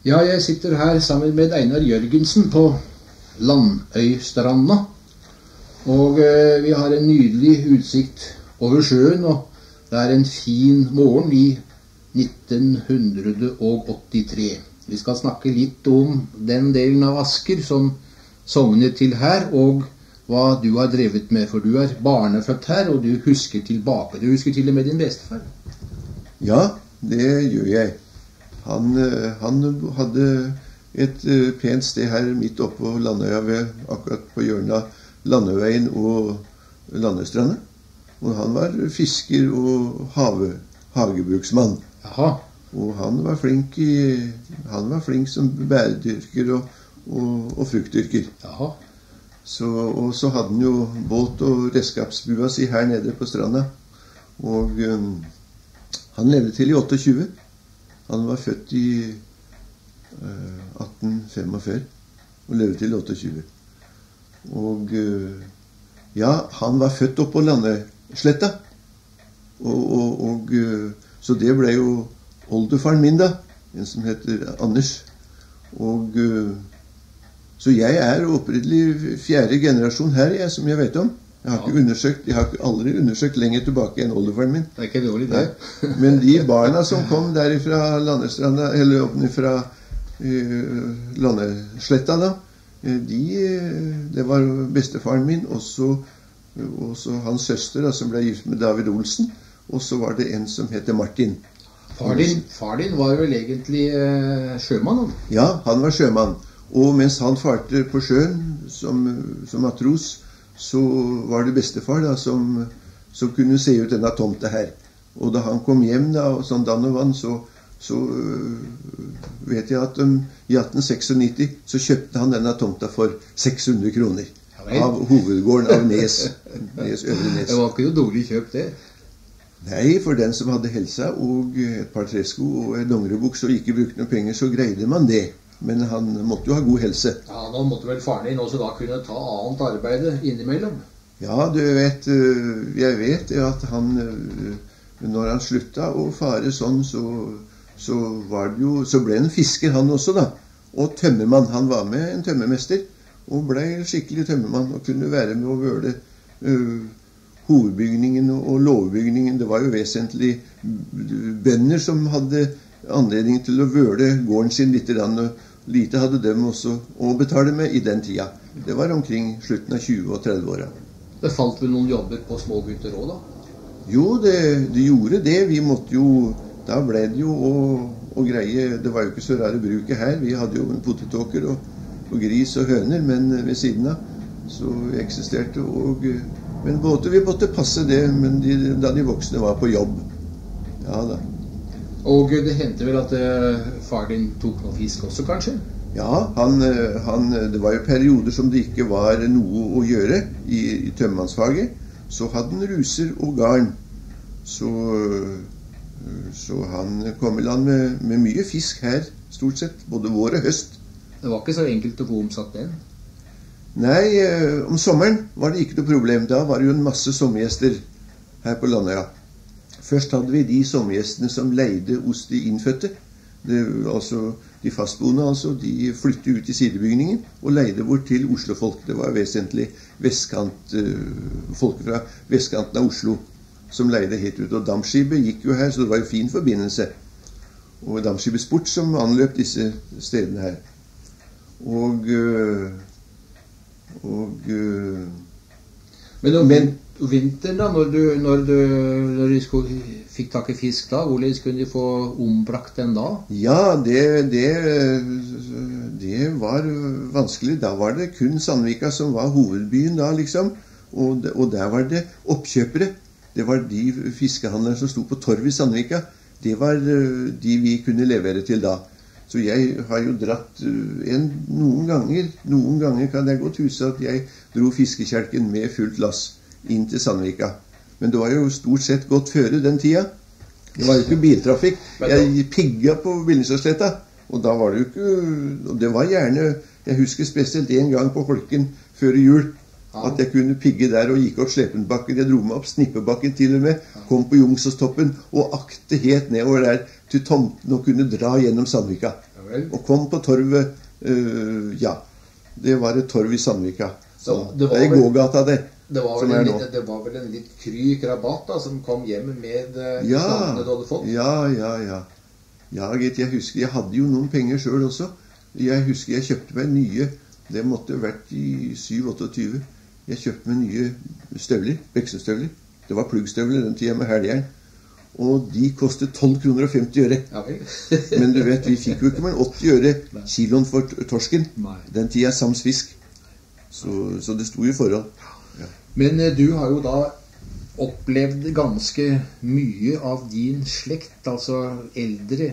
Ja, jeg sitter her sammen med Einar Jørgensen på Landøystranda. Og vi har en nydelig utsikt over sjøen, og det er en fin morgen i 1983. Vi skal snakke litt om den delen av Asker som sogner til her, og hva du har drevet med, for du er barnefødt her, og du husker tilbake. Du husker til og med din bestefar. Ja, det gjør jeg. Han hadde et pent sted her midt oppe på Landøya, akkurat på hjørnet av Landøveien og Landøystranda. Og han var fisker og hagebruksmann. Jaha. Og han var flink som bæredyrker og fruktdyrker. Jaha. Og så hadde han jo båt og redskapsbua si her nede på stranda. Og han levde til i 28. Han var født i 1845 og levde til 28. Og ja, han var født oppe på Landesletta. Så det ble jo oldefaren min da, en som heter Anders. Og så jeg er opprinnelig 4. generasjon her, som jeg vet om. Jeg har aldri undersøkt lenger tilbake enn oldefaren min. Det er ikke dårlig det. Men de barna som kom derifra Landestranda, eller opp fra Landesletta da, det var bestefaren min, og så hans søster da, som ble gift med David Olsen, og så var det en som heter Martin. Far din var vel egentlig sjømann? Ja, han var sjømann. Og mens han farte på sjøen som matros, så var det bestefar da, som kunne se ut denne tomta her. Og da han kom hjem da, og sånn dann og vann, så vet jeg at i 1896 så kjøpte han denne tomta for 600 kroner. Ja, av hovedgården av Øvre Nes. Det var ikke noe dårlig kjøp det. Nei, for den som hadde helsa og et par tresko og en dongeribukse og ikke brukte noen penger, så greide man det. Men han måtte jo ha god helse. Ja, nå måtte vel faren din også da kunne ta annet arbeide innimellom. Ja, du vet, jeg vet at han, når han slutta å fare sånn, så ble han fisker han også da. Og tømmermann, han var med en tømmermester, og ble skikkelig tømmermann, og kunne være med å vøle hovedbygningen og låvebygningen. Det var jo vesentlig bønder som hadde anledning til å vøle gården sin litt, og lite hadde dem også å betale med i den tida. Det var omkring slutten av 20- og 30-åra. Det falt vel noen jobber på smågutter også da? Jo, det gjorde det. Vi måtte jo, da ble det jo å greie, det var jo ikke så rare bruket her. Vi hadde jo en potetåker og gris og høner, men ved siden av så eksisterte men vi måtte passe det, men da de voksne var på jobb. Ja da. Og det hendte vel at far din tok noe fisk også, kanskje? Ja, det var jo perioder som det ikke var noe å gjøre i tømmermannsfaget. Så hadde han ruser og garn. Så han kom i land med mye fisk her, stort sett, både vår og høst. Det var ikke så enkelt å få omsatt den? Nei, om sommeren var det ikke noe problem. Da var det jo en masse sommergjester her på Landøya. Først hadde vi de sommergjestene som leide hos de innfødte. De fastboende, de flyttet ut i sidebygningen og leide bort til Oslo-folk. Det var vesentlig folk fra vestkanten av Oslo som leide hit ut. Og dampskipet gikk jo her, så det var jo fin forbindelse. Og dampskipet Sport som anløp disse stedene her. Men vinteren da, når du fikk tak i fisk da, hvordan kunne de få ombrakt den da? Ja, det var vanskelig. Da var det kun Sandvika som var hovedbyen da, liksom. Og der var det oppkjøpere. Det var de fiskehandlere som sto på torv i Sandvika. Det var de vi kunne levere til da. Så jeg har jo dratt noen ganger kan jeg godt huske at jeg dro fiskekjelken med fullt lass inn til Sandvika. Men det var jo stort sett godt føre den tida. Det var jo ikke biltrafikk. Jeg pigga på Billingstadsletta, og da var det jo ikke, og det var gjerne, jeg husker spesielt en gang på Holken før jul, at jeg kunne pigge der og gikk opp Slepenbakken. Jeg dro meg opp Snippebakken til og med, kom på Jungsåstoppen og akte helt nedover der til tomten og kunne dra gjennom Sandvika. Og kom på torvet, ja, det var et torv i Sandvika. Så, det er i gågata det. Det var vel en litt kry krabat da, som kom hjem med slagene du hadde fått? Ja. Ja, gitt, jeg husker, jeg hadde jo noen penger selv også. Jeg husker jeg kjøpte meg nye, det måtte ha vært i 27-28. Jeg kjøpte meg nye støvler, beksestøvler. Det var pluggstøvler den tiden med helgjern. Og de kostet 12 kroner og 50 øre. Ja, vel. Men du vet, vi fikk jo ikke mer 80 øre kiloen for torsken. Nei. Den tiden sams fisk. Så det sto i forhold. Ja. Men du har jo da opplevd ganske mye av din slekt, altså eldre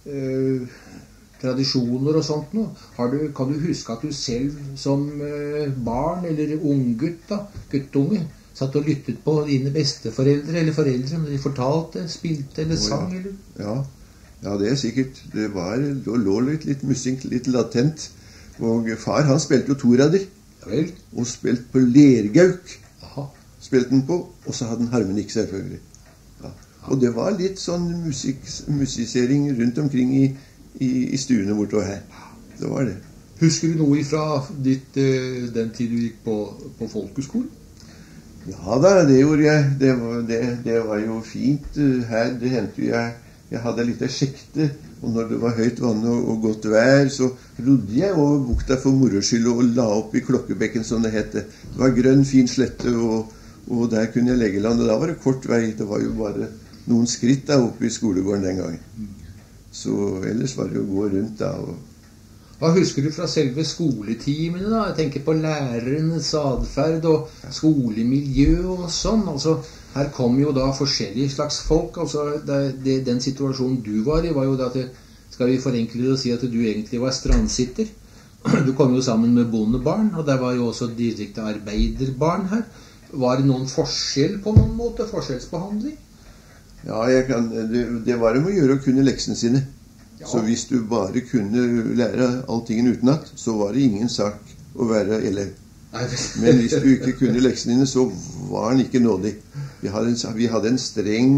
tradisjoner og sånt nå. Kan du huske at du selv som barn eller unggutt da, guttunge, satt og lyttet på dine besteforeldre eller foreldre når de fortalte, spilte eller sang? Ja. Eller? Ja, det er sikkert. Det lå litt musikk, litt latent. Og far, han spilte jo torader. Ja vel. Og spilte på lergauk. Aha. Spilte den på, og så hadde han harmonikk selvfølgelig. Ja. Og det var litt sånn musisering rundt omkring i stuene bortover her. Det var det. Husker du noe fra den tid du gikk på folkeskolen? Ja da, det gjorde jeg. Det var jo fint her. Det hendte jo jeg hadde litt av sjekte, og når det var høyt vann og godt vær, så rodde jeg over bukta for moroskyld og la opp i Klokkebekken, som det hette. Det var grønn, fin slette, og der kunne jeg legge land, og da var det kort vei. Det var jo bare noen skritt da oppe i skolegården den gangen. Så ellers var det jo å gå rundt da. Hva husker du fra selve skoletimene da? Jeg tenker på lærernes adferd og skolemiljø og sånn. Altså, her kom jo da forskjellige slags folk. Altså, den situasjonen du var i var jo da at, skal vi forenkle det og si at du egentlig var strandsitter. Du kom jo sammen med bondebarn, og der var jo også direkte arbeiderbarn her. Var det noen forskjell på noen måte? Forskjellsbehandling? Ja, det var om å gjøre å kunne leksene sine. Ja. Så hvis du bare kunne lære alltingen utenat, så var det ingen sak å være elev. Men hvis du ikke kunne leksene dine, så var han ikke nådig. Vi hadde en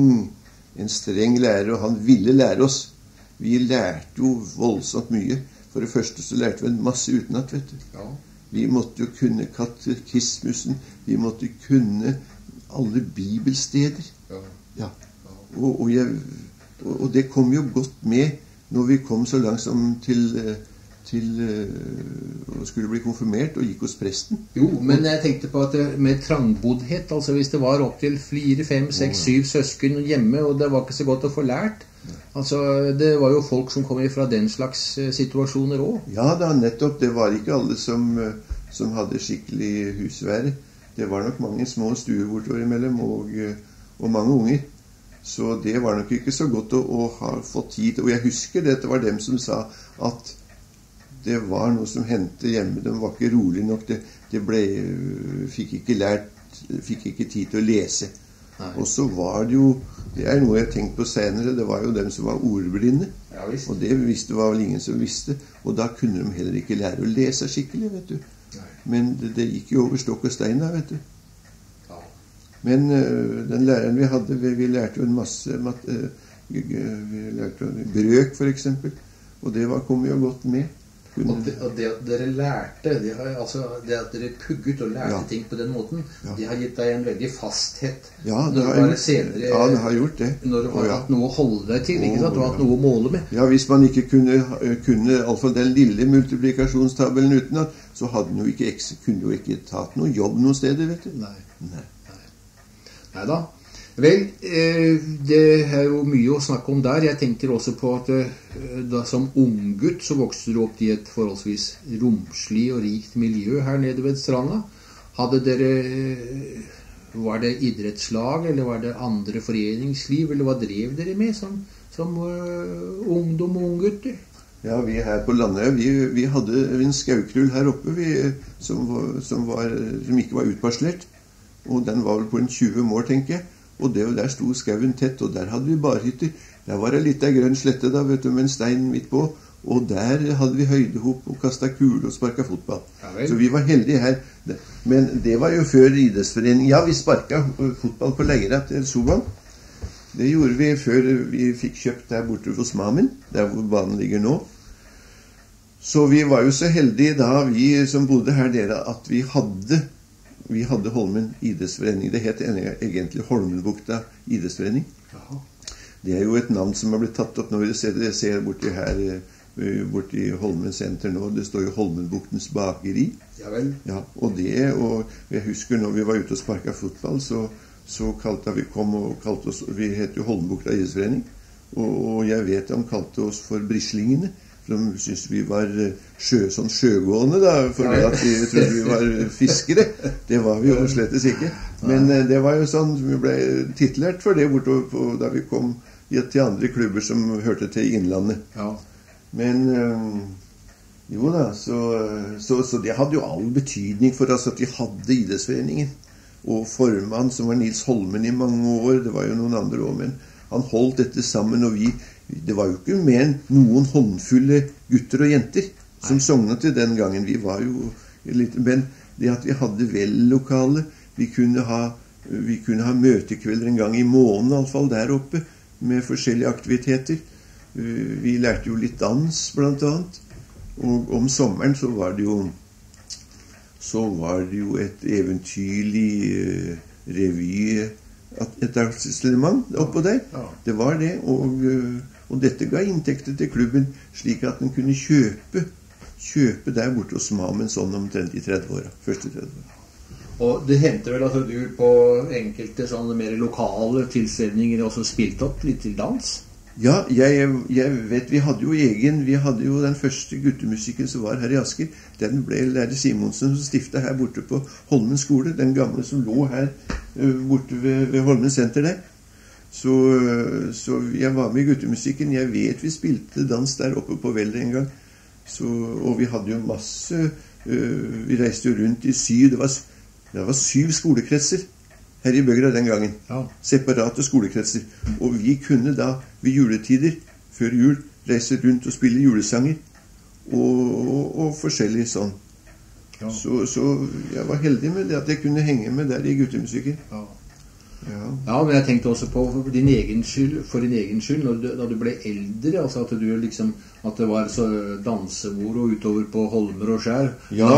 streng lærer, og han ville lære oss. Vi lærte jo voldsomt mye. For det første så lærte vi en masse utenat, vet du. Ja. Vi måtte jo kunne katekismusen, vi måtte kunne alle bibelsteder. Ja. Og det kom jo godt med når vi kom så langt som til å skulle bli konfirmert og gikk hos presten. Jo, men jeg tenkte på at med trangboddhet, altså hvis det var opp til 4, 5, 6, 7 søsken hjemme, og det var ikke så godt å få lært. Altså, det var jo folk som kom fra den slags situasjoner også. Ja da, nettopp. Det var ikke alle som hadde skikkelig husvære. Det var nok mange små stuer bortover imellom, og mange unger. Så det var nok ikke så godt å ha fått tid. Og jeg husker det var dem som sa at det var noe som hendte hjemme. De var ikke rolig nok. Fikk ikke tid til å lese. Nei. Og så var det jo, det er noe jeg tenkte på senere, det var jo dem som var ordblinde. Ja, og det var vel ingen som visste. Og da kunne de heller ikke lære å lese skikkelig, vet du. Nei. Men det gikk jo over stokk og stein da, vet du. Men den læreren vi hadde, vi lærte jo en masse vi lærte brøk for eksempel, og det kom jo godt med. Og det at dere lærte, det at dere pugget og lærte ting på den måten, det har gitt deg en veldig fasthet. Ja, det har gjort det. Når du har hatt noe å holde deg til, ikke sant? Du har hatt noe å måle med. Ja, hvis man ikke kunne i hvert fall den lille multiplikasjonstabellen utenat, så kunne du ikke tatt noe jobb noen steder, vet du. Nei. Neida. Vel, det er jo mye å snakke om der. Jeg tenker også på at da som unggutt så vokste du opp i et forholdsvis romslig og rikt miljø her nede ved stranda. Var det idrettslag, eller var det andre foreningsliv, eller hva drev dere med som ungdom og unggutter? Ja, vi her på Landøya, vi hadde en skaukrull her oppe som ikke var utparslert. Og den var vel på en 20 mål, tenker jeg. Og der sto skauen tett, og der hadde vi barhytter. Der var det litt av grønn slette da, vet du, med en stein midt på. Og der hadde vi høydehop og kastet kule og sparket fotball. Ja, så vi var heldige her. Men det var jo før idrettsforening. Ja, vi sparket fotball på Leira til Soban. Det gjorde vi før vi fikk kjøpt der borte hos Mamin, der hvor banen ligger nå. Så vi var jo så heldige da, vi som bodde her dere, at vi hadde Holmen idrettsforening. Det het egentlig Holmenbukta idrettsforening. Jaha. Det er jo et navn som har blitt tatt opp når jeg ser borti her, borti Holmen senter nå. Det står jo Holmenbuktens bakeri. Ja vel. Ja, og jeg husker når vi var ute og sparket fotball, så kalte vi oss, vi het jo Holmenbukta idrettsforening. Og jeg vet de kalte oss for brislingene. For de syntes vi var sånn sjøgående da, for at vi trodde vi var fiskere. Det var vi jo slettes ikke. Men det var jo sånn, vi ble titulert for det bortover da vi kom til andre klubber som hørte til Innlandet. Ja. Men jo da, så det hadde jo all betydning for oss at vi hadde idrettsforeningen. Og formann som var Nils Holmen i mange år, det var jo noen andre også, men han holdt dette sammen, og det var jo ikke mer enn noen håndfulle gutter og jenter som sognet til den gangen. Vi var jo litt, men det at vi hadde vellokale, vi kunne ha møtekvelder en gang i måneden, i alle fall der oppe, med forskjellige aktiviteter. Vi lærte jo litt dans, blant annet. Og om sommeren så var det jo et eventyrlig revy, et arrangement oppå der. Ja. Det var det, og dette ga inntekter til klubben, slik at den kunne kjøpe der borte hos Mamen sånn omtrent i 30-åra, første 30-åra. Og det hendte vel at du på enkelte sånne mer lokale tilstelninger også spilte opp litt til dans? Ja, jeg vet, vi hadde jo den første guttemusikken som var her i Asker. Den ble lærer Simonsen som stiftet her borte på Holmen skole, den gamle som lå her borte ved Holmen senter der. Så jeg var med i guttemusikken. Jeg vet vi spilte dans der oppe på Veldet en gang. Og vi hadde jo masse, vi reiste jo rundt i 7, det var 7 skolekretser her i Bøgra den gangen. Ja. Separate skolekretser. Og vi kunne da ved juletider, før jul, reise rundt og spille julesanger. Og forskjellig sånn. Ja. Så jeg var heldig med det at jeg kunne henge med der i guttemusikken. Ja. Ja. Ja, men jeg tenkte også på for din egen skyld, da du ble eldre, altså at det var så dansebord og utover på Holmer og Skjær.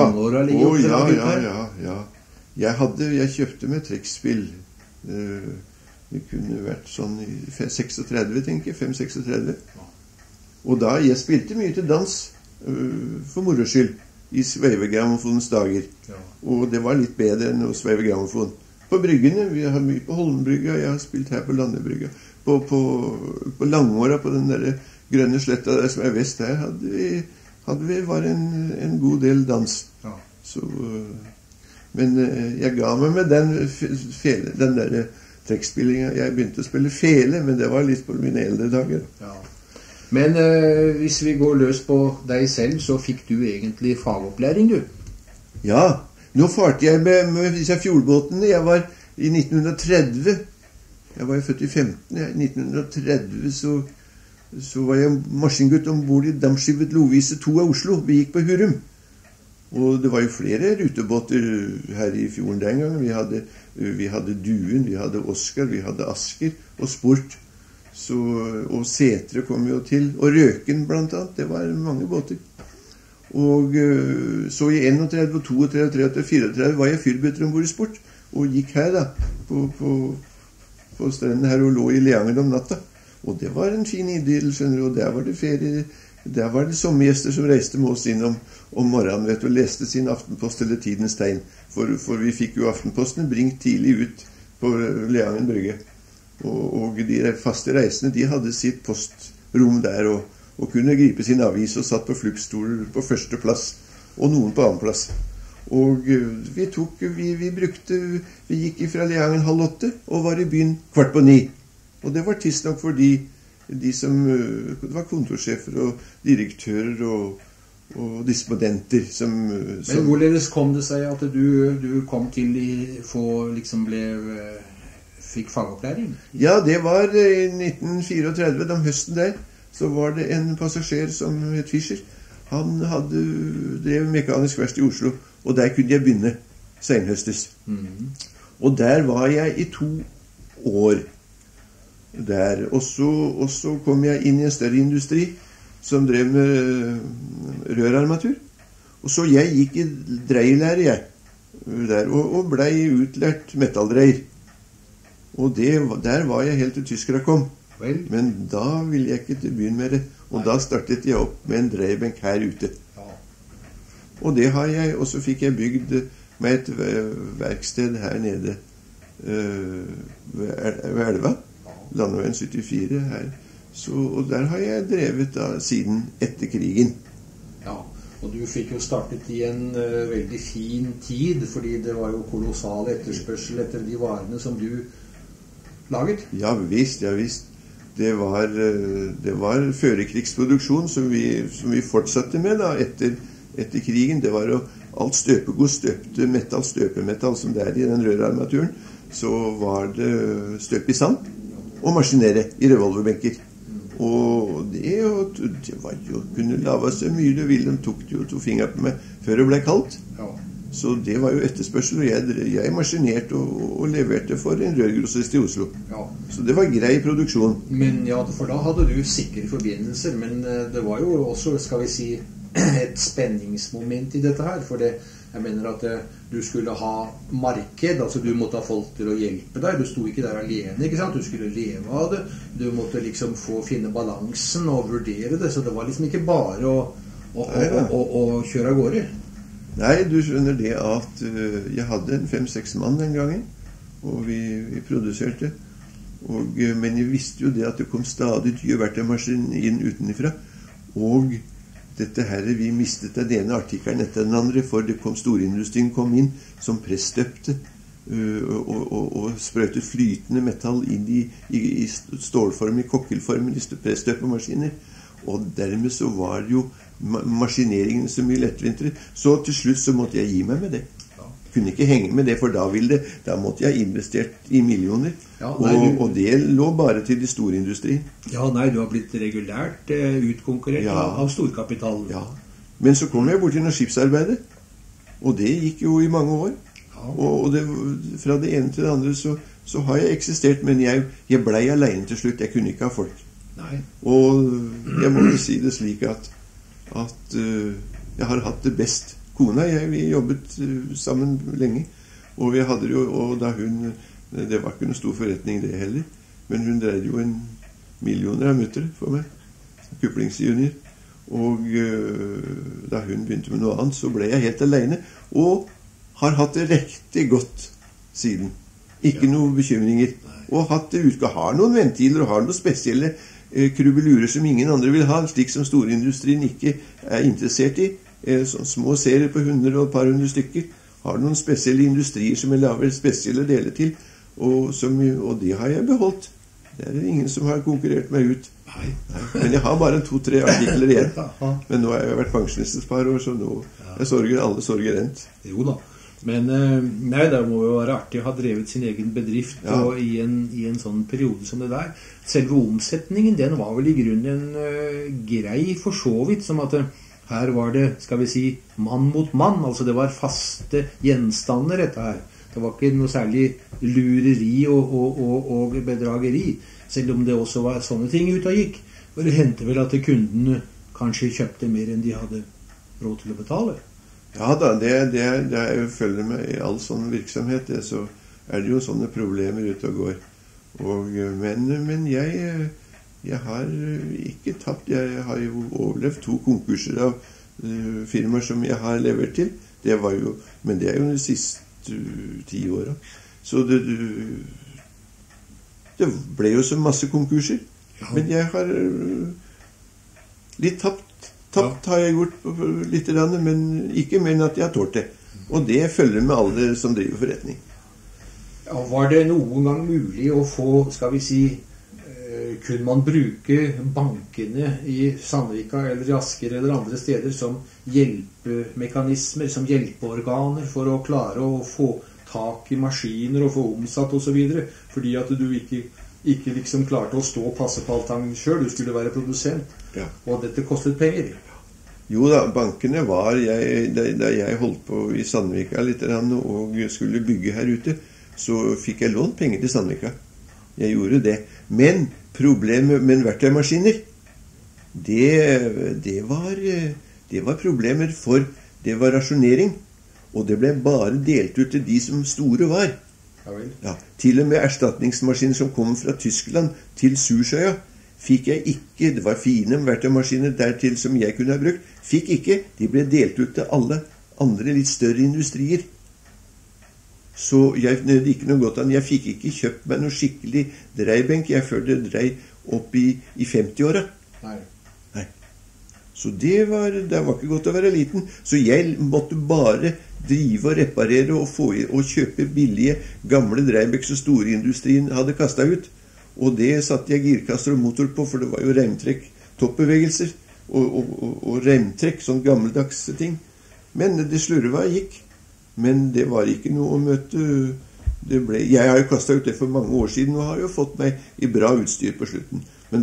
Ja. Jeg kjøpte med trekkspill. Det kunne vært sånn i 36, tenker jeg, 5-36. Og da jeg spilte mye til dans for moro skyld i sveivegrammofonens dager. Ja. Og det var litt bedre enn å sveive grammofon. På bryggene, vi har mye på Holmenbrygga, jeg har spilt her på Landebrygga. På Langåra, på den der grønne sletta der som er vest her, hadde vi var en god del dans. Ja. Men jeg ga meg med den der trekkspillingen. Jeg begynte å spille fele, men det var litt på mine eldre dager. Ja. Men hvis vi går løs på deg selv, så fikk du egentlig fagopplæring, du? Ja, nå farte jeg med disse fjordbåtene. Jeg var i 1930. Jeg var jo født i 15. I 1930 så var jeg maskingutt ombord i Dampskibet Lovise 2 av Oslo. Vi gikk på Hurum. Og det var jo flere rutebåter her i fjorden den gangen. Vi hadde Duen, vi hadde Oskar, vi hadde Asker og Sport. Og Setre kom jo til. Og Røken blant annet. Det var mange båter. Og så i 31, 32, 33, 34 var jeg fyrbøtter ombord i Sport. Og gikk her da, på stranden her og lå i Leangen om natta. Og det var en fin idyll, skjønner du. Og der var det ferie. Der var det sommergjester som reiste med oss inn om morgenen, vet du, og leste sin Aftenpost eller Tidens Tegn. For vi fikk jo Aftenposten bringt tidlig ut på Leangen brygge. Og de faste reisende, de hadde sitt postrom der og kunne gripe sin avis og satt på fluktstoler på første plass, og noen på annen plass. Og vi gikk fra Leangen 7:30 og var i byen 8:15. Og det var tids nok fordi det var kontorsjefer og direktører og disponenter som Men hvorledes kom det seg at du kom til fikk fagopplæring? Ja, det var i 1934, om høsten der, så var det en passasjer som het Fischer. Han drev mekanisk verksted i Oslo, og der kunne jeg begynne senhøstes. Og der var jeg i 2 år der, og så kom jeg inn i en større industri som drev med rørarmatur. Og så jeg gikk i dreielære, jeg, der, og ble utlært metalldreier. Og der var jeg helt til tyskere kom. Vel. Men da ville jeg ikke til byen med det. Og da startet jeg opp med en dreiebenk her ute. Ja. Og det har jeg, og så fikk jeg bygd med et verksted her nede ved elva. Landeveien 74 her. Så, og der har jeg drevet da siden etter krigen. Ja, og du fikk jo startet i en veldig fin tid, fordi det var jo kolossal etterspørsel etter de varene som du laget. Ja visst, ja visst. Det var førekrigsproduksjon som vi fortsatte med da etter krigen. Det var jo alt støpegods, støpemetall som det i den rørarmaturen. Så var det støp i sand og maskinere i revolverbenker. Og det var jo, kunne lave seg mye du ville. De tok jo 2 fingre på meg før det ble kaldt. Ja. Så det var jo etterspørsel, og jeg maskinerte og leverte for en rørgrossist i Oslo. Ja. Så det var grei produksjon. Men ja, for da hadde du sikre forbindelser, men det var jo også, skal vi si, et spenningsmoment i dette her, for jeg mener at du skulle ha marked, altså du måtte ha folk til å hjelpe deg, du sto ikke der alene, ikke sant? Du skulle leve av det, du måtte liksom finne balansen og vurdere det, så det var liksom ikke bare å kjøre av gårde. Nei, du skjønner det at jeg hadde en 5-6 mann den gangen, og vi produserte, men jeg visste jo det at det kom stadig dyrevertemaskin inn utenifra, og dette her, vi mistet den ene artikkelen etter den andre, for det storindustrien kom inn som pressstøpte og sprøytet flytende metall inn i stålform, i kokkelform, i pressstøpemaskiner. Og dermed så var jo maskineringen så mye lettvintere. Så til slutt så måtte jeg gi meg med det. Kunne ikke henge med det, for da måtte jeg investert i millioner. Ja, og det lå bare til de store industrien. Ja, nei, du har blitt regulært utkonkurrert av storkapitalen. Ja, men så kom jeg bort til noe skipsarbeide, og det gikk jo i mange år. Ja. Og fra det ene til det andre så har jeg eksistert, men jeg ble alene til slutt. Jeg kunne ikke ha folk. Nei. Og jeg må jo si det slik at jeg har hatt det best. Kona og vi jobbet sammen lenge, og vi hadde jo, og da det var ikke noen stor forretning det heller, men hun dreide jo millioner av mutter for meg, kuplingsjunior, og da hun begynte med noe annet, så ble jeg helt alene, og har hatt det riktig godt siden. Ikke noen bekymringer, og har noen ventiler, og har noen spesielle krubelurer som ingen andre vil ha, slik som storindustrien ikke er interessert i. Sånne små serier på 100 og et par 100 stykker, har noen spesielle industrier som jeg lager spesielle deler til, og de har jeg beholdt. Det er ingen som har konkurrert meg ut. Nei. Men jeg har bare 2-3 artikler igjen. Men nå har jeg vært pensjonist et par år, så nå alle sorger rent. Jo da. Men nei, det må jo være artig å ha drevet sin egen bedrift og i en sånn periode som det der. Selve omsetningen, den var vel i grunnen grei for så vidt, som at her var det, skal vi si, mann mot mann, altså det var faste gjenstander dette her. Det var ikke noe særlig lureri og bedrageri, selv om det også var sånne ting ut og gikk. Og det hendte vel at kundene kanskje kjøpte mer enn de hadde råd til å betale. Ja da, det følger med i all sånn virksomhet, så er det jo sånne problemer ute og går. Men jeg har ikke tapt. Jeg har jo overlevd 2 konkurser av firmaer som jeg har levert til. Men det er jo de siste 10 årene. Så det ble jo så masse konkurser. Ja. Men jeg har litt tapt. Tapt har jeg gjort litt, men ikke mer enn at jeg har tålt det. Og det følger med alle som driver forretning. Ja, var det noen gang mulig å få, skal vi si, kunne man bruke bankene i Sandvika eller i Asker eller andre steder som hjelpemekanismer, som hjelpeorganer for å klare å få tak i maskiner og få omsatt og så videre, fordi at du ikke liksom klarte å stå og passe på alt sammen selv, du skulle være produsent, og dette kostet penger. Jo da, bankene var, da jeg holdt på i Sandvika litt og skulle bygge her ute, så fikk jeg lånt penger til Sandvika. Jeg gjorde det. Men problemet med verktøymaskiner, det var problemer, for det var rasjonering, og det ble bare delt ut til de som store var. Ja vel. Ja, til og med erstatningsmaskiner som kom fra Tyskland til Sursøya, fikk jeg ikke. Det var fine verktøymaskiner dertil som jeg kunne ha brukt. Fikk ikke. De ble delt ut til alle andre litt større industrier. Så jeg nødde ikke noe godt an. Jeg fikk ikke kjøpt meg noe skikkelig dreibenk. Jeg før det drei opp i 50-åra. Nei. Nei. Så det var ikke godt å være liten. Så jeg måtte bare drive og reparere og kjøpe billige, gamle dreibenk som storindustrien hadde kastet ut. Og det satte jeg girkasser og motor på, for det var jo remtrekk, toppbevegelser og remtrekk, sånn gammeldagse ting. Men det slurva gikk. Men det var ikke noe å møte. Jeg har jo kastet ut det for mange år siden, og har jo fått meg i bra utstyr på slutten.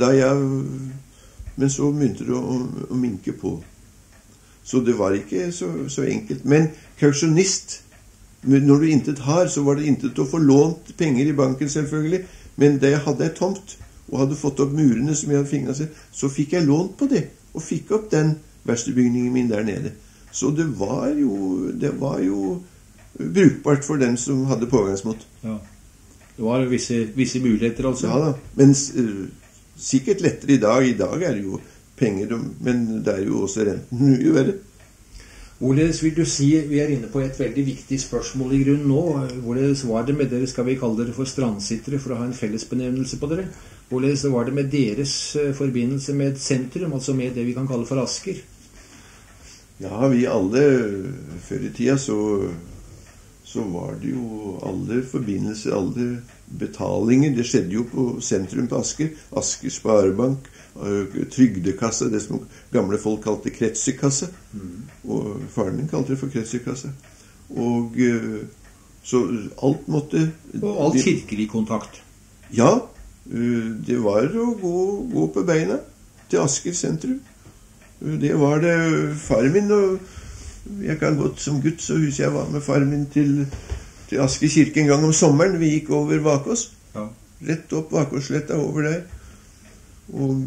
Men så begynte det å minke på. Så det var ikke så enkelt. Men kausjonist, når du intet har, så var det intet å få lånt penger i banken selvfølgelig. Men da jeg hadde et tomt, og hadde fått opp murene som jeg hadde fingret seg, så fikk jeg lånt på det, og fikk opp den verkstedbygningen min der nede. Så det var jo brukbart for den som hadde pågangsmot. Ja. Det var visse muligheter altså. Ja da, men sikkert lettere i dag. I dag det jo penger, men det jo også renten mye verre. Hvorledes vil du si, vi inne på et veldig viktig spørsmål i grunnen nå, hvorledes var det med dere, skal vi kalle dere for strandsittere for å ha en fellesbenevnelse på dere? Hvorledes var det med deres forbindelse med sentrum, altså med det vi kan kalle for Asker? Ja, vi alle, før i tida så var det jo alle forbindelser, alle betalinger. Det skjedde jo på sentrum på Asker. Asker Sparebank, trygdekasse, det som gamle folk kalte kretserkasse. Og faren min kalte det for kretserkasse. Og så alt måtte... Og alt kirkelig kontakt. Ja, det var å gå på beina til Asker sentrum. Det var det faren min, og jeg kan godt som gutt, så husker jeg var med faren min til Asker kirke en gang om sommeren. Vi gikk over Vakås. Ja. Rett opp Vakåsletta over der. Og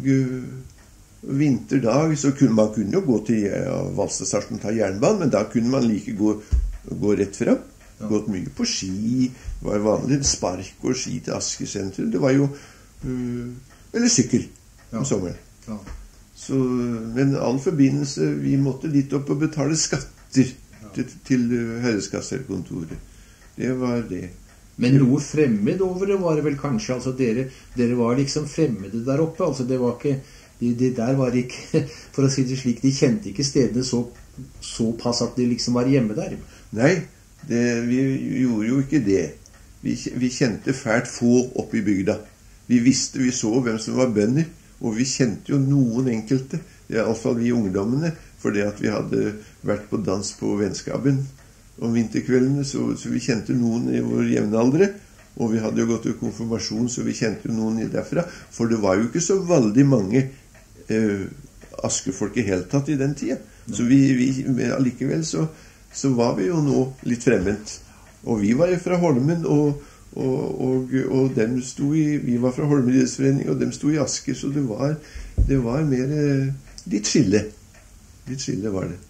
vinterdag, så kunne man jo gå til Valstad-stasjonen og ta jernbanen, men da kunne man like gå rett frem. Ja. Gått mye på ski. Det var vanlig spark og ski til Asker sentrum. Det var jo eller sykkel om sommeren. Ja. Så, men all forbindelse, vi måtte dit opp og betale skatter til herreskasserkontoret. Det var det. Men noe fremmed over det var det vel kanskje, altså dere var liksom fremmede der oppe, altså det var ikke, de der var ikke, for å si det slik, de kjente ikke stedene såpass at de liksom var hjemme der. Nei, vi gjorde jo ikke det. Vi kjente fælt få oppe i bygda. Vi så hvem som var bønder. Og vi kjente jo noen enkelte, i alle fall vi ungdommene, fordi at vi hadde vært på dans på vennskapen om vinterkveldene, så vi kjente noen i vår jevnaldre, og vi hadde jo gått til konfirmasjon, så vi kjente jo noen derfra, for det var jo ikke så veldig mange askefolk i hele tatt i den tida. Så allikevel så var vi jo nå litt fremmed. Og vi var fra Holmen, og dem vi var fra Holmen idrettsforening, og dem stod i Asker, så det var mer litt skille. Litt skille var det.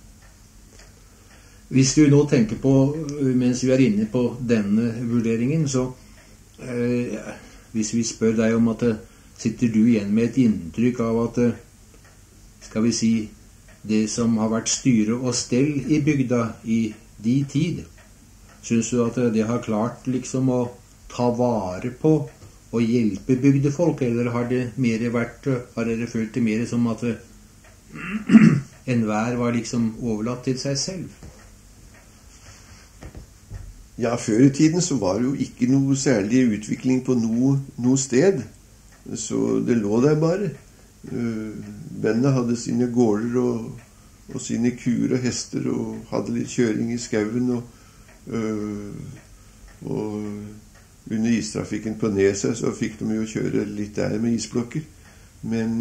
Hvis du nå tenker på, mens vi inne på denne vurderingen, så hvis vi spør deg om at sitter du igjen med et inntrykk av at, skal vi si, det som har vært styre og stell i bygda i de tid, synes du at det har klart liksom å ta vare på og hjelpe bygdefolk, eller har dere følt det mer som at enhver var liksom overlatt til seg selv? Ja, før i tiden så var det jo ikke noe særlig utvikling på noe sted, så det lå der bare. Bøndene hadde sine gårder og sine kuer og hester, og hadde litt kjøring i skauen, og under istrafikken på Neset så fikk de jo kjøre litt der med isblokker. Men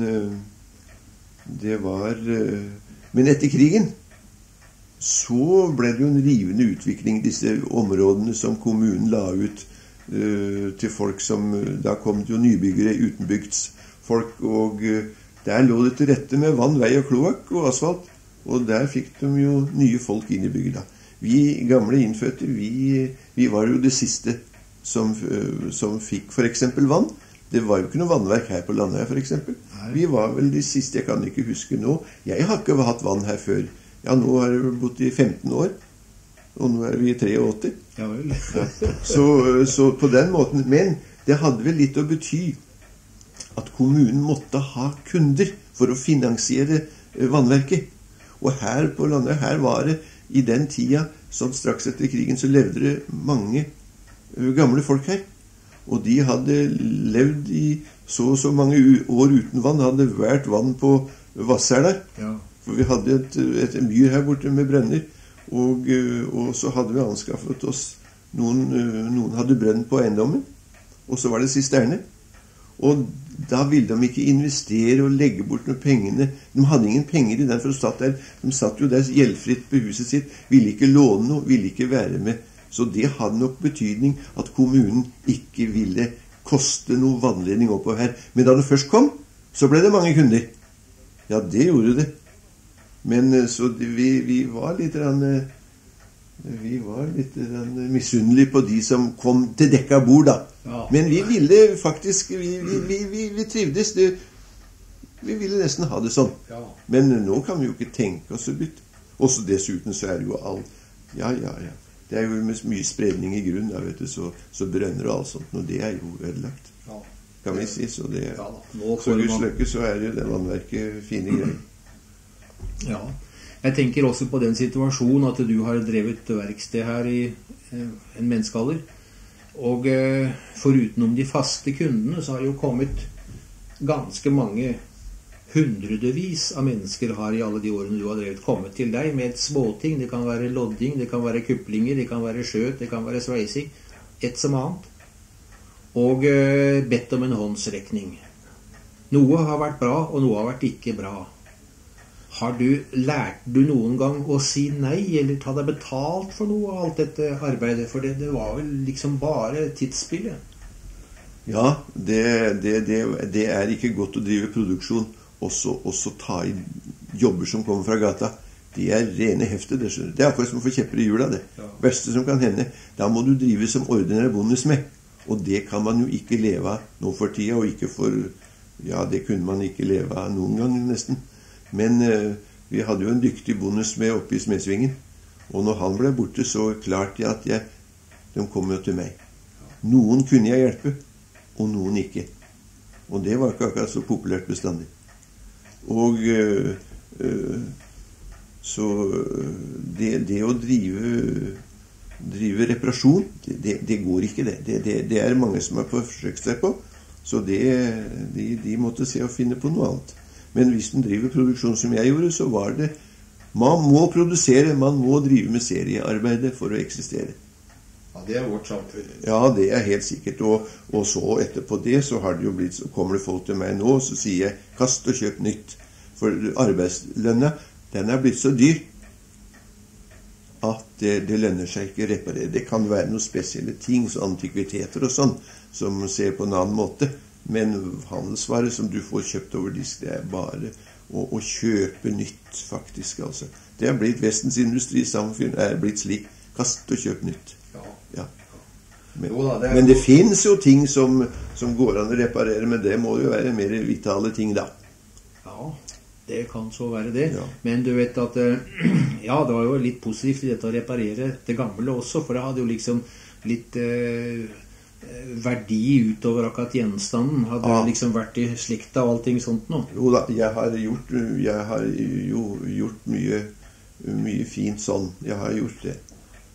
men etter krigen så ble det jo en rivende utvikling i disse områdene som kommunen la ut til folk som, da kom det jo nybyggere, utenbygdsfolk, og Der lå det til rette med vann, vei og kloakk og asfalt. Og der fikk de jo nye folk inn i bygda. Vi gamle innfødte, vi var jo det siste som fikk for eksempel vann. Det var jo ikke noe vannverk her på landet her, for eksempel. Vi var vel de siste, jeg kan ikke huske nå. Jeg har ikke hatt vann her før. Ja, nå har jeg bodd i 15 år. Og nå er vi 83. Ja vel. Ja. Så på den måten. Men det hadde vel litt å bety at kommunen måtte ha kunder for å finansiere vannverket. Og her på landet, her var det i den tida, sånn straks etter krigen, så levde det mange gamle folk her. Og de hadde levd i så mange år uten vann, hadde vært vann på Vasserdar. Ja. For vi hadde et myr her borte med brønner, og så hadde vi anskaffet oss, noen hadde brønn på eiendommen, og så var det sisterne. Og da ville de ikke investere og legge bort noen pengene. De hadde ingen penger i den, for de satt der. De satt jo der gjeldfritt på huset sitt, ville ikke låne noe, ville ikke være med. Så det hadde nok betydning at kommunen ikke ville koste noe vannledning oppover her. Men da det først kom, så ble det mange kunder. Ja, det gjorde det. Men så vi var litt misunnelige på de som kom til dekka bord da. Ja. Men vi ville faktisk, vi trivdes. Vi ville nesten ha det sånn. Ja. Men nå kan vi jo ikke tenke oss å bytte. Også dessuten så er det jo ja. Det er jo mye spredning i grunn, da, vet du, så brønner og alt sånt, og det er jo ødelagt. Ja. Kan vi si, så det ja, så Guds løkke så er det vannverket fine greier. Ja, jeg tenker også på den situasjonen at du har drevet verksted her i en menneskealder, og foruten om de faste kundene så har jo kommet ganske mange hundredevis av mennesker har i alle de årene du har drevet kommet til deg med et småting. Det kan være lodding, det kan være kuplinger, det kan være skjøt, det kan være sveising, et som annet. Og bedt om en håndsrekning. Noe har vært bra, og noe har vært ikke bra. Lærte du noen gang å si nei, eller ta deg betalt for noe av alt dette arbeidet? For det var vel liksom bare tidsspillet. Ja, det er ikke godt å drive produksjon, også ta i jobber som kommer fra gata. De er rene hefte, det skjønner du. Det er akkurat som å få kjepper i hjula, det. Ja. Beste som kan hende. Da må du drive som ordinær bondesmed. Og det kan man jo ikke leve av nå for tida, og ikke for, ja, det kunne man ikke leve av noen gang nesten. Men vi hadde jo en dyktig bondesmed oppe i Smedsvingen, og når han ble borte så klarte jeg at de kom jo til meg. Noen kunne jeg hjelpe, og noen ikke. Og det var ikke akkurat så populært bestandig. Og så det å drive reparasjon, det går ikke det. Det er mange som har forsøkt seg på, så de måtte se å finne på noe annet. Men hvis den driver produksjon som jeg gjorde, så var det, man må produsere, man må drive med seriearbeidet for å eksistere. Ja, det er vårt samfunn. Ja, det er helt sikkert. Og så etterpå det, så har det jo blitt, så kommer det folk til meg nå, så sier jeg, kast og kjøp nytt. For arbeidslønna, den er blitt så dyr, at det lønner seg ikke å reparere. Det kan være noen spesielle ting, så antikviteter og sånn, som ser på en annen måte. Men handelsvarer som du får kjøpt over disk, det er bare å kjøpe nytt, faktisk. Altså. Det er blitt Vestens industrisamfunn, er blitt slik. Kast og kjøp nytt. Ja. Men det finnes jo ting som går an å reparere, men det må jo være mer vitale ting da. Ja, det kan så være det. Ja. Men du vet at ja, det var jo litt positivt i dette å reparere det gamle også, for det hadde jo liksom litt verdi utover akkurat gjenstanden. Hadde liksom vært i slekta og allting sånt nå. Jo da, jeg har jo gjort mye fint sånn. Jeg har gjort det.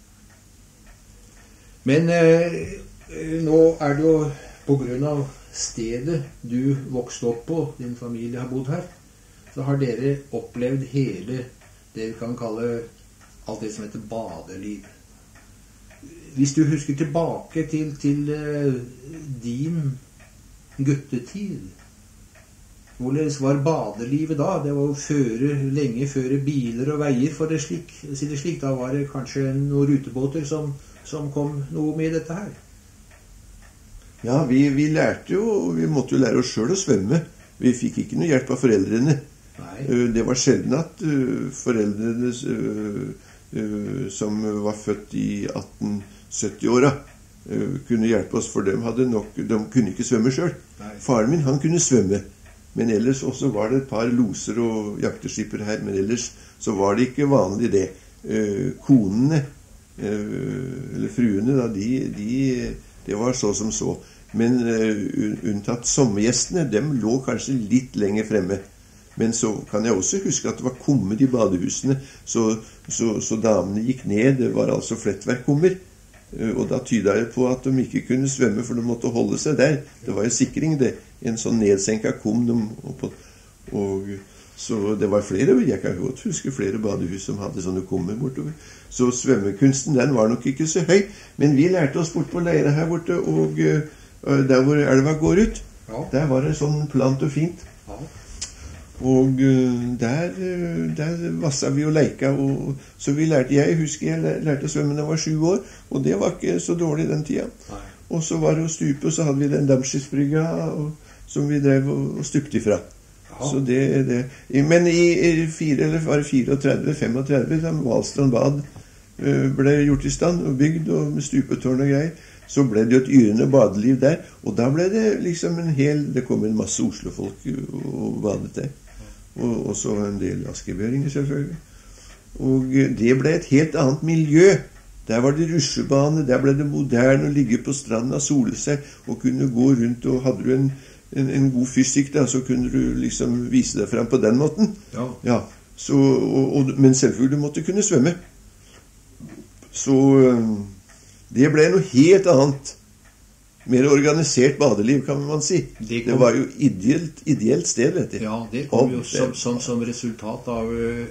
Men nå er det jo på grunn av stedet du vokste opp på, din familie har bodd her, så har dere opplevd hele det vi kan kalle alt det som heter badeliv. Hvis du husker tilbake til din guttetid, hvordan var badelivet da? Det var jo lenge før biler og veier, for å si det slik. Da var det kanskje noen rutebåter som kom noe med dette her. Ja, vi lærte jo, vi måtte jo lære oss selv å svømme. Vi fikk ikke noe hjelp av foreldrene. Nei. Det var sjelden at foreldrene som var født i 1870-åra kunne hjelpe oss, for de kunne ikke svømme selv. Faren min, han kunne svømme, men ellers også var det et par loser og jakteskipper her, men ellers så var det ikke vanlig det. Konene, eller fruene da, det var så som så. Men unntatt sommergjestene, dem lå kanskje litt lenger fremme. Men så kan jeg også huske at det var kummer i badehusene, så damene gikk ned. Det var altså flettverkkummer. Og da tydet det på at de ikke kunne svømme, for de måtte holde seg der. Det var jo sikring, det. En sånn nedsenket kum. Så det var flere, jeg kan godt huske flere badehus som hadde sånne kummer bortover. Så svømmekunsten, den var nok ikke så høy. Men vi lærte oss bort på leire her borte, og der hvor elva går ut, der var det sånn plant og fint. Og der vasset vi og leika, og så jeg husker jeg lærte å svømme da jeg var 7 år, og det var ikke så dårlig den tida. Og så var det å stupe, og så hadde vi den dampskipsbrygga som vi drev og stupte ifra. Så men i 34-35, da Valstrand bad ble gjort i stand og bygd, og med stupetårn og greier, så ble det jo et yrende badeliv der, og da ble det liksom det kom en masse Oslo-folk og badet der. Og så en del askebøringer selvfølgelig. Og det ble et helt annet miljø. Der var det rusjebane, der ble det moderne å ligge på stranden og sole seg, og kunne gå rundt, og hadde du en god fysikk da, så kunne du liksom vise deg frem på den måten. Ja. Så, men selvfølgelig du måtte kunne svømme. Så det ble noe helt annet. Mer organisert badeliv, kan man si. Det var jo ideelt sted, vet du. Ja, det kom jo som resultat av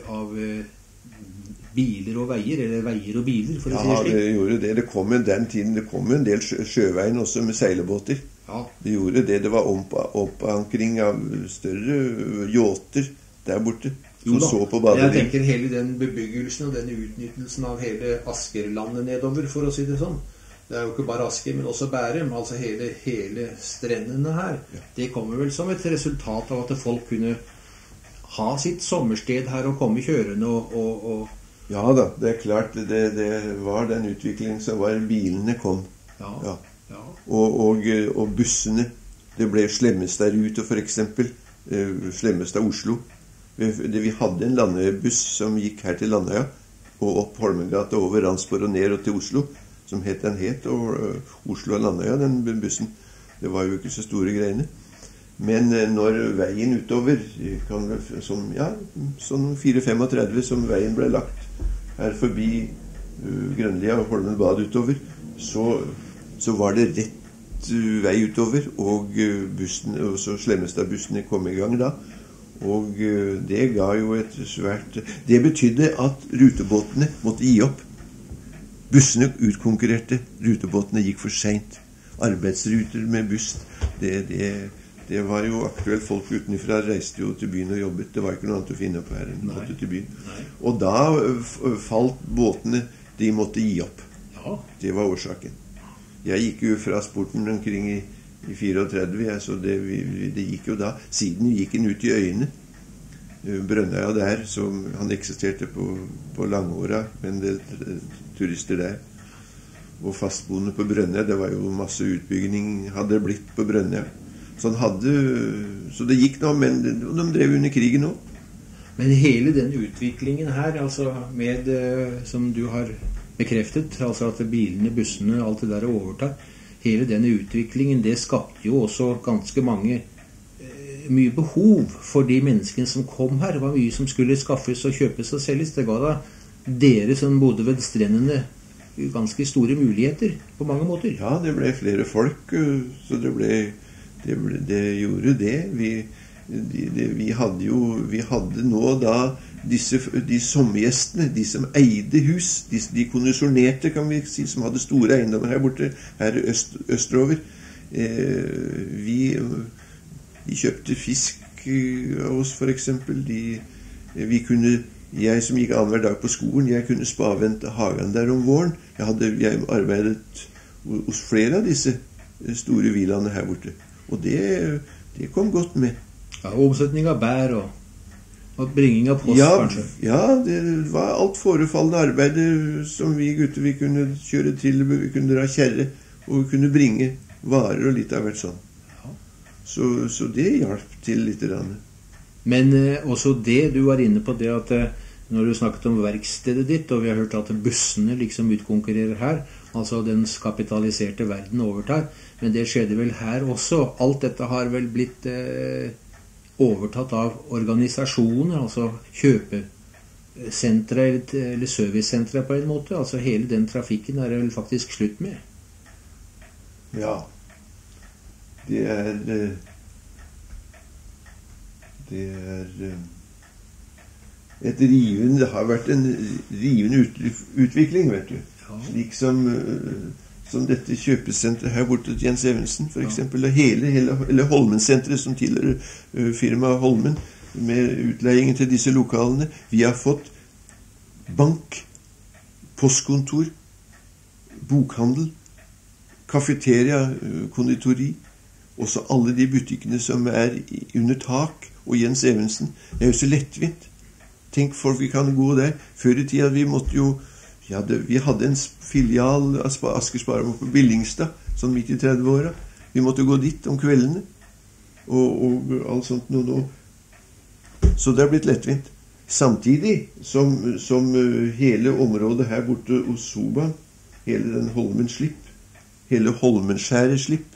biler og veier, eller veier og biler, for å si det slik. Ja, det gjorde det. Det kom en del sjøveien også med seilebåter. Ja. Det gjorde det. Det var oppankring av større yachter der borte. Jo da, jeg tenker hele den bebyggelsen og den utnyttelsen av hele Askerlandet nedover, for å si det sånn. Det er jo ikke bare Asker, men også Bærum, altså hele strendene her. Ja. Det kommer vel som et resultat av at folk kunne ha sitt sommersted her og komme kjørende og... Ja da, det er klart, det var den utviklingen som var, bilene kom. Ja. Og bussene, det ble Slemmestad-rute for eksempel, Slemmestad-Oslo. Vi hadde en landebuss som gikk her til Landøya, og opp Holmengata over Randsborg og ned til Oslo, som het og Oslo og Landøya, den bussen. Det var jo ikke så store greiene. Men når veien utover, sånn 4-35 som veien ble lagt her forbi Grønlia og Holmen bad utover, så var det rett vei utover, og bussen, og så Slemmestad-bussene kom i gang da. Og det ga jo et svært... Det betydde at rutebåtene måtte gi opp. Bussene utkonkurrerte, rutebåtene gikk for sent. Arbeidsruter med buss, det var jo aktuelt. Folk utenfra reiste jo til byen og jobbet. Det var ikke noe annet å finne på her enn måtte til byen. Og da falt båtene, de måtte gi opp. Det var årsaken. Jeg gikk jo fra sporten omkring i 34, så det gikk jo da. Siden gikk den ut i øyene. Brønnøya der, som han eksisterte på Langåra, men det turister der. Og fastboende på Brønnøya, det var jo masse utbygging hadde blitt på Brønnøya. Så det gikk nå, men de drev under krigen også. Men hele den utviklingen her, altså med, som du har bekreftet, altså at bilene, bussene, alt det der overtar, hele denne utviklingen, det skapte jo også ganske mye behov for de menneskene som kom her. Det var mye som skulle skaffes og kjøpes og selges. Det ga da dere som bodde ved strendene ganske store muligheter på mange måter. Ja, det ble flere folk, så det gjorde det. Vi hadde nå da de sommergjestene, de som eide hus, de kondisjonerte, kan vi si, som hadde store eiendommer her borte, her østrover. De kjøpte fisk av oss, for eksempel. Jeg som gikk annenhver dag på skolen, jeg kunne spavente hagen der om våren. Jeg arbeidet hos flere av disse store villaene her borte. Og det kom godt med. Ja, omsetning av bær og bringing av post, kanskje. Ja, det var alt forefallende arbeid som vi gutter vi kunne kjøre til, vi kunne dra kjerre, og vi kunne bringe varer og litt av hvert sånn. Ja. Så det hjalp til litt. Men også det du var inne på, det at når du snakket om verkstedet ditt, og vi har hørt at bussene liksom utkonkurrerer her, altså den kapitaliserte verden overtar, men det skjedde vel her også. Alt dette har vel blitt overtatt av organisasjoner, altså kjøpesentre eller servicesentre på en måte. Altså hele den trafikken er det vel faktisk slutt med. Ja, det har vært en rivende utvikling, vet du. Ja. Slik som dette kjøpesentret her borte til Jens Evensen, for eksempel, og hele Holmen-sentret som tilhører firmaet Holmen, med utleiingen til disse lokalene. Vi har fått bank, postkontor, bokhandel, kafeteria, konditori, også alle de butikkene som er under tak, og Jens Evensen. Det er jo så lettvint. Tenk folk vi kan gå der. Før i tida vi måtte jo, vi hadde en filial av Asker Sparebank på Billingstad, sånn midt i 30-åra. Vi måtte gå dit om kveldene, og alt sånt nå. Så det har blitt lettvint. Samtidig som hele området her borte hos Soba, hele den Holmen slipp, hele Holmenskjæret slipp,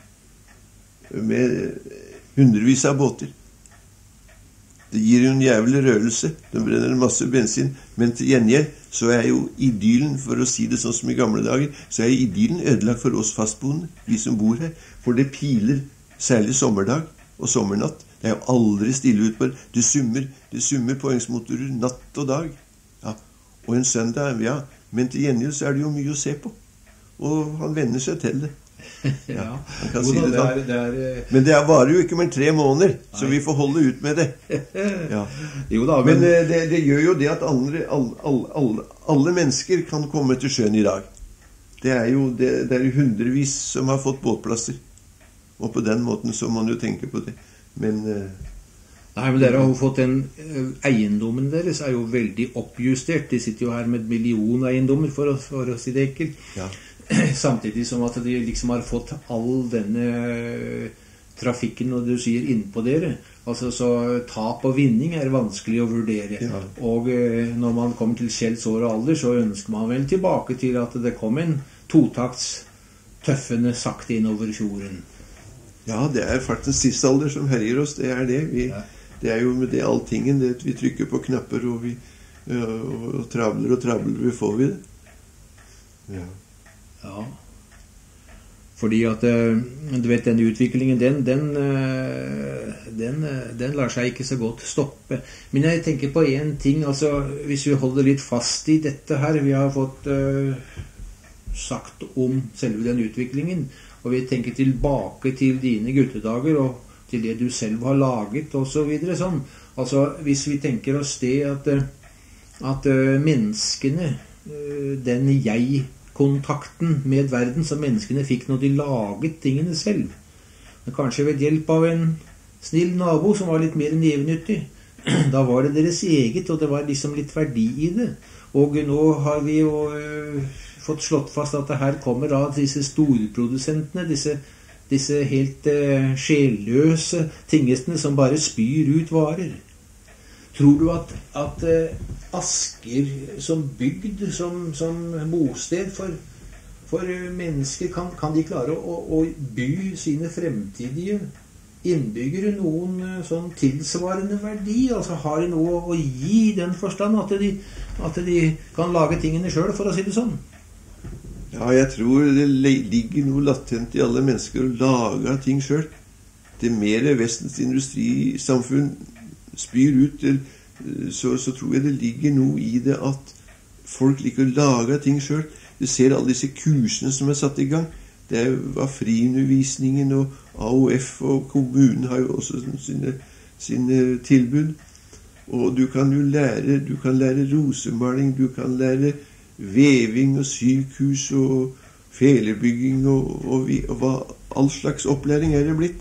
med hundrevis av båter. Det gir jo en jævlig rørelse. Den brenner en masse bensin. Men til gjengjeld så er jo idyllen, for å si det sånn som i gamle dager, så er idyllen ødelagt for oss fastboende, vi som bor her. For det piler, særlig sommerdag og sommernatt. Det er jo aldri stille ut på det. Det summer poengsmotorer natt og dag. Ja. Og en søndag, ja. Men til gjengjeld så er det jo mye å se på. Og han venner seg til det. Ja, kan si det sånn. Men det varer jo ikke mer 3 måneder, så vi får holde ut med det. Ja. Jo da, men det gjør jo det at alle mennesker kan komme til sjøen i dag. Det er jo hundrevis som har fått båtplasser. Og på den måten så må man jo tenke på det. Men nei, men dere har jo fått eiendommen deres er jo veldig oppjustert. De sitter jo her med millioneiendommer, for å si det ekkelt. Ja. Samtidig som at de liksom har fått all denne trafikken, og du sier innpå dere. Altså, så tap og vinning er vanskelig å vurdere. Ja. Og når man kommer til Kjells år og alder, så ønsker man vel tilbake til at det kom en totakts tøffende sakte innover fjorden. Ja, det er faktisk tidsalder som herjer oss, det er det. Det er jo med det alltingen, det vi trykker på knapper, og vi og trabler, vi får vi det. Ja. Ja, fordi at du vet, denne utviklingen den lar seg ikke så godt stoppe. Men jeg tenker på en ting, altså hvis vi holder litt fast i dette her, vi har fått sagt om selve den utviklingen, og vi tenker tilbake til dine guttedager og til det du selv har laget og så videre sånn. Altså hvis vi tenker oss det at menneskene, den kontakten med verden som menneskene fikk når de laget tingene selv. Men kanskje ved hjelp av en snill nabo som var litt mer nevenyttig. Da var det deres eget, og det var liksom litt verdi i det. Og nå har vi jo fått slått fast at det her kommer av disse storprodusentene, disse helt sjelløse tingestene som bare spyr ut varer. Tror du at Asker som bygd, som bosted for mennesker, kan de klare å by sine fremtidige innbyggere noen sånn tilsvarende verdi? Altså har de noe å gi i den forstand at de kan lage tingene selv, for å si det sånn? Ja, jeg tror det ligger noe latent i alle mennesker å lage ting selv. Det mer Vestens industrisamfunn spyr ut, så tror jeg det ligger noe i det at folk liker å lage ting selv. Du ser alle disse kursene som er satt i gang. Det var friundervisningen, og AOF og kommunen har jo også sine tilbud. Og du kan jo lære rosemaling, du kan lære veving og sykehus og felebygging og hva all slags opplæring er det blitt.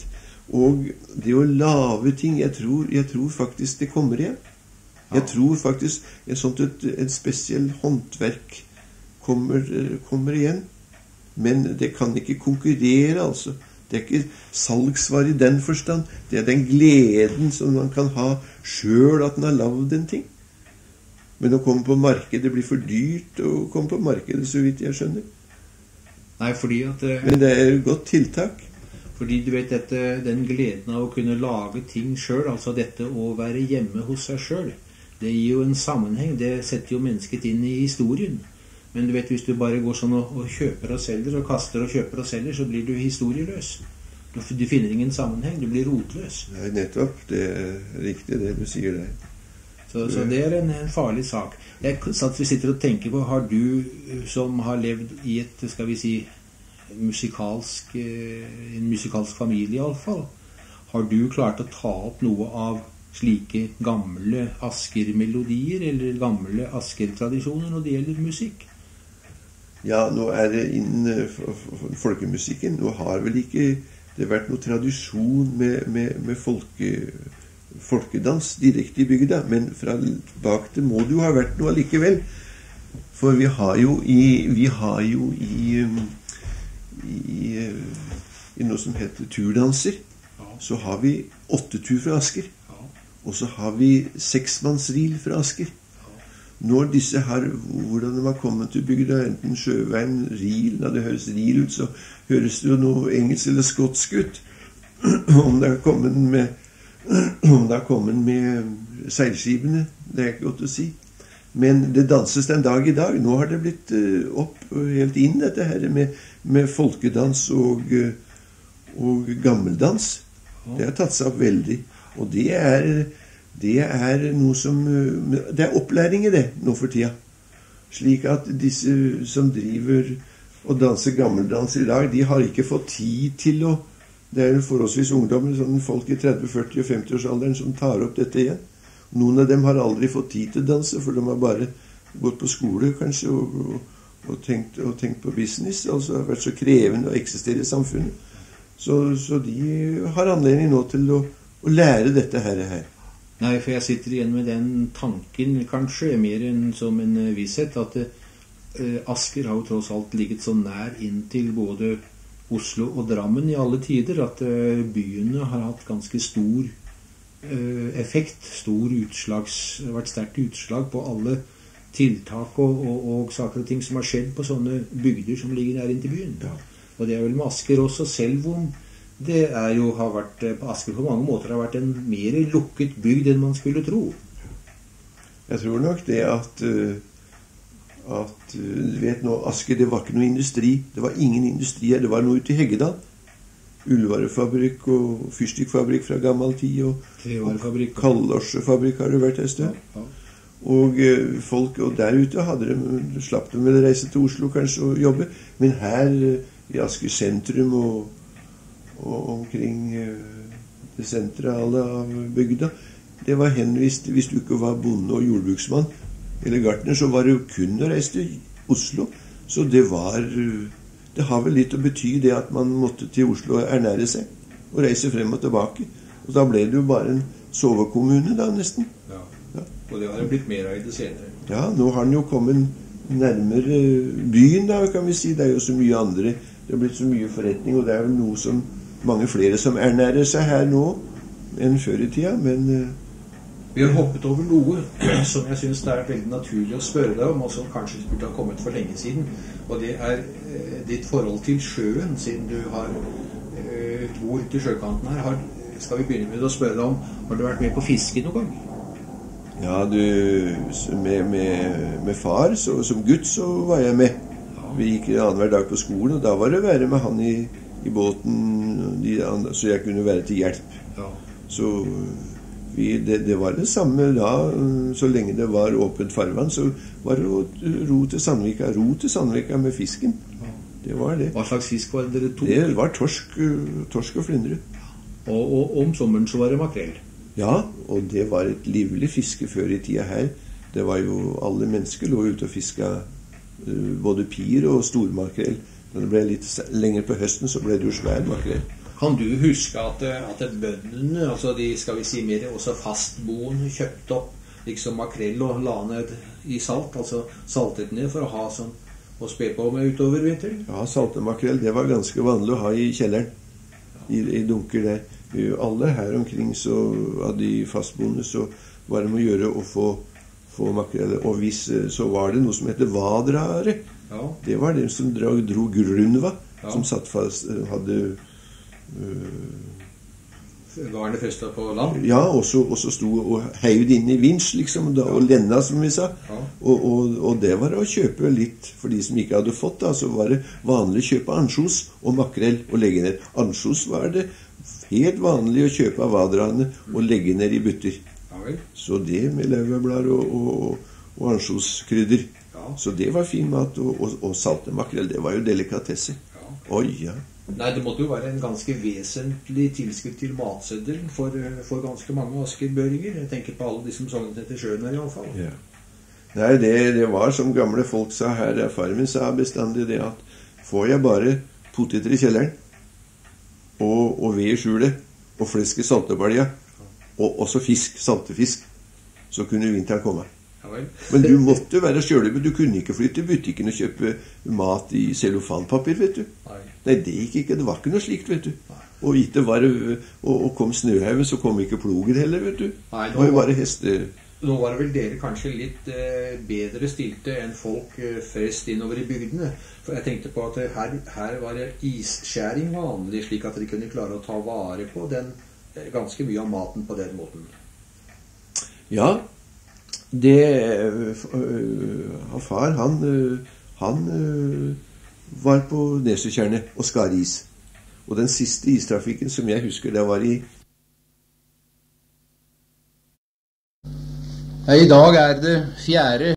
Og det å lave ting, jeg tror faktisk det kommer igjen. Jeg tror faktisk en spesiell håndverk kommer igjen. Men det kan ikke konkurrere, altså. Det er ikke salgsvar i den forstand. Det er den gleden som man kan ha selv at man har lavet en ting. Men å komme på markedet blir for dyrt å komme på markedet, så vidt jeg skjønner. Nei, fordi at... Men det er et godt tiltak. Fordi du vet, den gleden av å kunne lage ting selv, altså dette å være hjemme hos seg selv, det gir jo en sammenheng. Det setter jo mennesket inn i historien. Men du vet, hvis du bare går sånn og kjøper og selger, og kaster og kjøper og selger, så blir du historieløs. Du finner ingen sammenheng, du blir rotløs. Nei, nettopp. Det er riktig det du sier der. Så det er en farlig sak. Vi sitter og tenker på, har du som har levd i et, skal vi si, en musikalsk familie i alle fall, har du klart å ta opp noe av slike gamle Asker-melodier eller gamle Asker-tradisjoner når det gjelder musikk? Ja, nå er det innen folkemusikken. Nå har vel ikke det vært noe tradisjon med folkedans direkte i bygda, men fra bak det må det jo ha vært noe allikevel. For vi har jo i noe som heter turdanser, så har vi 8-tur fra Asker, og så har vi 6-mannsril fra Asker. Når disse her, hvordan de har kommet til bygda, enten sjøveien, ril, når det høres ril ut, så høres det jo noe engelsk eller skotsk ut. Om det har kommet med seilskibene, det er ikke godt å si. Men det danses den dag i dag. Nå har det blitt opp helt inn dette her med folkedans og gammeldans. Det har tatt seg opp veldig. Og det er noe som... Det er opplæring i det nå for tida. Slik at disse som driver og danser gammeldans i dag, de har ikke fått tid til å... Det er forholdsvis ungdommer, sånn folk i 30-, 40- og 50-årsalderen som tar opp dette igjen. Noen av dem har aldri fått tid til å danse, for de har bare gått på skole kanskje og tenkt på business. Altså har vært så krevende å eksistere i samfunnet. Så de har anledning nå til å lære dette her. Nei, for jeg sitter igjen med den tanken, kanskje mer enn som en visshet, at Asker har jo tross alt ligget så nær inn til både Oslo og Drammen i alle tider, at byene har hatt ganske stor effekt, vært sterkt utslag på alle tiltak og saker og ting som har skjedd på sånne bygder som ligger nær inn til byen. Ja. Og det er vel med Asker også, selv om det har vært, på Asker på mange måter har vært en mer lukket bygd enn man skulle tro. Jeg tror nok det at du vet nå, Asker, det var ikke noe industri. Det var ingen industri her. Det var noe ute i Heggedal. Ullvarefabrikk og fyrstikkfabrikk fra gammel tid, og kallosjefabrikk har det vært et sted. Ja. Og folk, og der ute slapp de vel reise til Oslo kanskje og jobbe, men her i Asker sentrum og omkring det sentrale av bygda, det var henvist, hvis du ikke var bonde og jordbruksmann eller gartner, så var det jo kun å reise til Oslo. Så det har vel litt å bety det at man måtte til Oslo og ernære seg og reise frem og tilbake. Og da ble det jo bare en sovekommune da nesten. Ja. Og det har jo blitt mer av i det senere. Ja, nå har den jo kommet nærmere byen da, kan vi si. Det er jo så mye andre. Det har blitt så mye forretning, og det er vel mange flere som ernærer seg her nå enn før i tida, men... Vi har hoppet over noe som jeg synes det er veldig naturlig å spørre deg om, og som kanskje burde ha kommet for lenge siden, og det er ditt forhold til sjøen, siden du bor til sjøkanten her. Skal vi begynne med å spørre deg om, har du vært med på fiske noen gang? Ja, med far, som gutt så var jeg med. Vi gikk annenhver dag på skolen, og da var det å være med han i båten, så jeg kunne være til hjelp. Ja. Så... Det var det samme da, så lenge det var åpent farvann, så var det å ro til Sandvika med fisken. Det var det. Hva slags fisk var det dere tok? Det var torsk og flyndre. Og om sommeren så var det makrell? Ja, og det var et livlig fiske før i tida her. Det var jo, alle mennesker lå ute og fiska både pier og stormakrell. Når det ble litt lenger på høsten, så ble det jo svær makrell. Kan du huske at bøndene, altså de, skal vi si mer, også fastboende, kjøpte opp liksom makrell og la ned i salt, altså saltet ned for å ha sånn å spe på med utover vinteren? Ja, saltet makrell, det var ganske vanlig å ha i kjelleren, i dunker der. Alle her omkring så, av de fastboende, så var det med å gjøre å få makrell. Og hvis, så var det noe som heter vadrare. Ja. Det var dem som dro grunva, ja. Som satt fast, hadde garnet festet på land? Ja, og så sto og heivd inn i vinsj, liksom, da, og lenda, som vi sa. Ja. Og det var å kjøpe litt, for de som ikke hadde fått da, så var det vanlig å kjøpe ansjos og makrell og legge ned. Ansjos var det helt vanlig å kjøpe av vadraene og legge ned i butter. Ja, så det med laurbær og ansjoskrydder. Ja. Så det var fin mat, og salte makrell, det var jo delikatesse. Ja. Oi, ja. Nei, det måtte jo være en ganske vesentlig tilskudd til matseddelen for ganske mange askerbøringer. Jeg tenker på alle de som sognet etter sjøen her i alle fall. Ja. Nei, det var som gamle folk sa her. Far min sa bestandig det at får jeg bare poteter i kjelleren, og ved i skjulet, og flesk i saltebalja, og også fisk, saltefisk, så kunne vinteren komme. Men du måtte være sjøløve. Du kunne ikke flytte i butikken og kjøpe mat i cellofanpapir, vet du. Nei, det gikk ikke. Det var ikke noe slikt, vet du. Og ikke var og kom snøhaugen, så kom ikke ploger heller, vet du. Nei, det var jo bare heste. Nå var det vel dere kanskje litt bedre stilte enn folk flest innover i bygdene. For jeg tenkte på at her var det isskjæring vanlig, slik at dere kunne klare å ta vare på den ganske mye av maten på den måten. Ja, far, han var på Nesøtjernet og skar is. Og den siste istrafikken som jeg husker, det var i I dag er det 4.